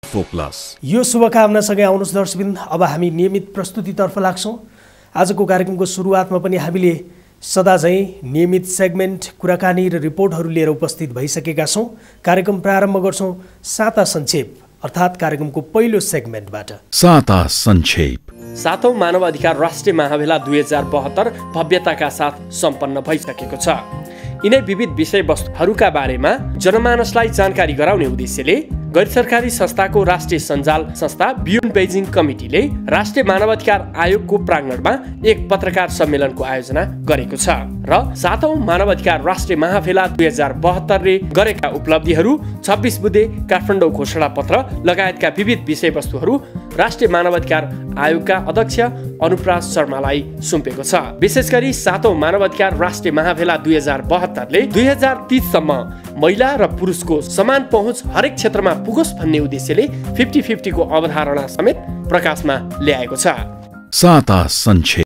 यो शुभकामनासँगै आउनुहोस् दर्शकबिन, अब हामी नियमित प्रस्तुतितर्फ लाग्छौँ। आजको कार्यक्रमको सुरुवातमा पनि हामीले सदाझैँ नियमित सेगमेन्ट, कुराकानी र रिपोर्टहरू लिएर उपस्थित भइसकेका छौँ। कार्यक्रम प्रारम्भ गर्छौँ साता संक्षेप अर्थात् कार्यक्रमको पहिलो सेगमेन्टबाट। साता संक्षेप। 7औं मानव अधिकार राष्ट्रिय महाभेला 2072 भव्यताका साथ सम्पन्न भइसकेको छ। यिनै विविध विषयवस्तुहरूका बारेमा जनमानसलाई जानकारी गराउने उद्देश्यले गैर सरकारी संस्थाको राष्ट्रिय सञ्जाल संस्था बियोन्ड बेजिङ कमिटीले राष्ट्रिय मानवाधिकार आयोगको प्राङ्गणमा एक पत्रकार सम्मेलनको आयोजना गरेको छ र 7औं मानवाधिकार राष्ट्रिय महाभेला 2072 ले गरेका उपलब्धिहरू, 26 बुँदे काठमाडौँ घोषणा पत्र लगायतका विविध विषयवस्तुहरू राष्ट्रिय मानवाधिकार आयोगका अध्यक्ष अनुप्रास शर्मालाई सुम्पेको छ। विशेष गरी 7औं मानवाधिकार राष्ट्रिय महाभेला 2072 ले 2030 सम्म महिला र पुरुषको समान पहुँच हरेक क्षेत्रमा पुगोस् भन्ने उद्देश्यले 50-50 को अवधारणा समेत प्रकाशमा ल्याएको छ। साता संक्षेप।